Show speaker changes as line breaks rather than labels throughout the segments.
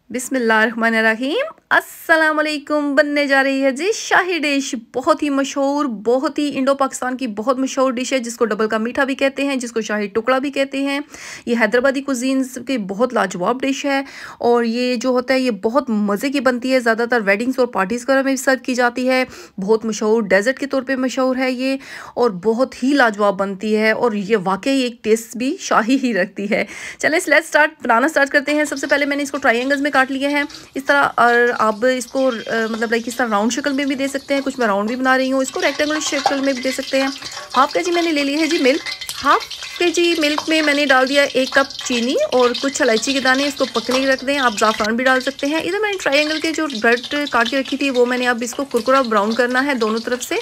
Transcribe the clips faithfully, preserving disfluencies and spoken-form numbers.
बिस्मिल्लाहिर्रहमानिर्रहीम। अस्सलाम वालेकुम। बनने जा रही है जी शाही डिश। बहुत ही मशहूर, बहुत ही इंडो पाकिस्तान की बहुत मशहूर डिश है, जिसको डबल का मीठा भी कहते हैं, जिसको शाही टुकड़ा भी कहते हैं। ये हैदराबादी कुजीन्स की बहुत लाजवाब डिश है और ये जो होता है ये बहुत मज़े की बनती है। ज़्यादातर वेडिंग्स और पार्टीज़ वगैरह में भी सर्व की जाती है। बहुत मशहूर डेजर्ट के तौर पर मशहूर है ये और बहुत ही लाजवाब बनती है और ये वाकई एक टेस्ट भी शाही ही रखती है। चलें लेट्स स्टार्ट बनाना स्टार्ट करते हैं। सबसे पहले मैंने इसको ट्रायंगल्स में काट लिए हैं इस तरह, और आप इसको आ, मतलब लाइक इस तरह राउंड शक्ल में भी दे सकते हैं। कुछ मैं राउंड भी बना रही हूँ, इसको रेक्टेंगुलर शक्ल में भी दे सकते हैं। हाफ के जी मैंने ले लिया है जी मिल्क। हाफ के जी मिल्क में मैंने डाल दिया एक कप चीनी और कुछ इलायची के दाने, इसको पकने रख दें। आप ज़ाफ़रान भी डाल सकते हैं। इधर मैंने ट्रायंगल के जो ब्रेड काट के रखी थी वो मैंने अब इसको कुरकुरा ब्राउन करना है दोनों तरफ से।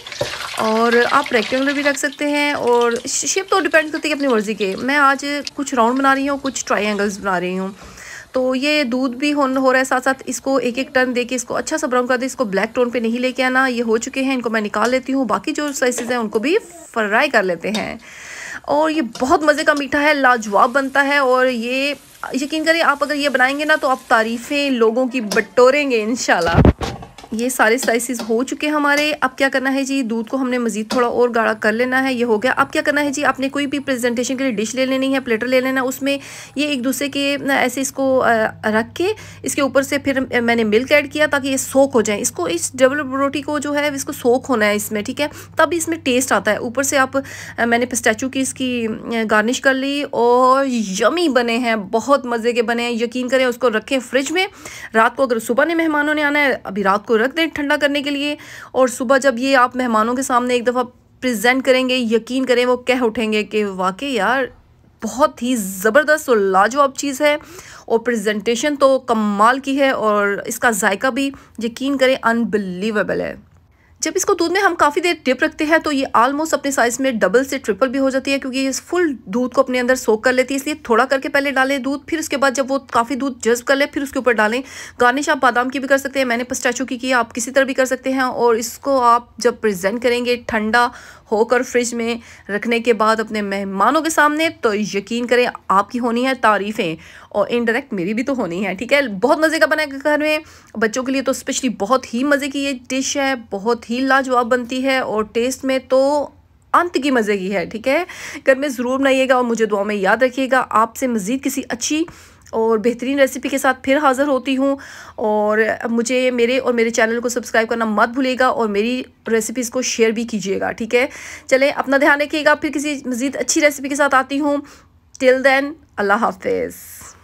और आप रेक्टेंगुलर भी रख सकते हैं और शेप तो डिपेंड करती है अपनी मर्ज़ी के। मैं आज कुछ राउंड बना रही हूँ, कुछ ट्रायंगल्स बना रही हूँ। तो ये दूध भी हो हो रहा है साथ साथ। इसको एक एक टर्न देके इसको अच्छा सा ब्राउन कर दे। इसको ब्लैक टोन पे नहीं लेके आना। ये हो चुके हैं, इनको मैं निकाल लेती हूँ। बाकी जो स्लाइसेस हैं उनको भी फ्राई कर लेते हैं। और ये बहुत मज़े का मीठा है, लाजवाब बनता है। और ये यकीन करिए आप अगर ये बनाएंगे ना तो आप तारीफ़ें लोगों की बटोरेंगे इंशाल्लाह। ये सारे स्लाइसेस हो चुके हैं हमारे। अब क्या करना है जी, दूध को हमने मज़ीद थोड़ा और गाढ़ा कर लेना है। ये हो गया। अब क्या करना है जी, आपने कोई भी प्रेजेंटेशन के लिए डिश ले लेनी है, प्लेटर ले लेना, उसमें ये एक दूसरे के ऐसे इसको रख के इसके ऊपर से फिर मैंने मिल्क ऐड किया ताकि ये सोक हो जाए। इसको इस डबल रोटी को जो है इसको सोक होना है इसमें, ठीक है, तब इसमें टेस्ट आता है। ऊपर से आप मैंने पिस्ताचियो की इसकी गार्निश कर ली और यमी बने हैं, बहुत मज़े के बने हैं। यकीन करें, उसको रखें फ्रिज में। रात को अगर सुबह ने मेहमानों ने आना है, अभी रात को रख दें ठंडा करने के लिए, और सुबह जब ये आप मेहमानों के सामने एक दफ़ा प्रेजेंट करेंगे, यकीन करें वो कह उठेंगे कि वाकई यार बहुत ही ज़बरदस्त और लाजवाब चीज़ है। और प्रेजेंटेशन तो कमाल की है और इसका जायका भी यकीन करें अनबिलीवेबल है। जब इसको दूध में हम काफ़ी देर डिप रखते हैं तो ये आलमोस्ट अपने साइज़ में डबल से ट्रिपल भी हो जाती है, क्योंकि ये फुल दूध को अपने अंदर सोक कर लेती है। इसलिए थोड़ा करके पहले डालें दूध, फिर उसके बाद जब वो काफ़ी दूध जज्ब कर ले फिर उसके ऊपर डालें। गार्निश आप बादाम की भी कर सकते हैं, मैंने पिस्ताचियो की की आप किसी तरह भी कर सकते हैं। और इसको आप जब प्रेजेंट करेंगे ठंडा होकर फ्रिज में रखने के बाद अपने मेहमानों के सामने, तो यकीन करें आपकी होनी है तारीफ़ें और इनडायरेक्ट मेरी भी तो होनी है, ठीक है। बहुत मज़े का बना है घर में, बच्चों के लिए तो स्पेशली बहुत ही मज़े की ये डिश है, बहुत ही लाजवाब बनती है और टेस्ट में तो अंत की मज़े की है, ठीक है। घर में ज़रूर बनाइएगा और मुझे दुआ में याद रखिएगा। आपसे मज़ीद किसी अच्छी और बेहतरीन रेसिपी के साथ फिर हाज़िर होती हूँ। और मुझे मेरे और मेरे चैनल को सब्सक्राइब करना मत भूलिएगा और मेरी रेसिपीज़ को शेयर भी कीजिएगा, ठीक है। चलें, अपना ध्यान रखिएगा। फिर किसी मज़ीद अच्छी रेसिपी के साथ आती हूँ। टिल देन, अल्लाह हाफिज़।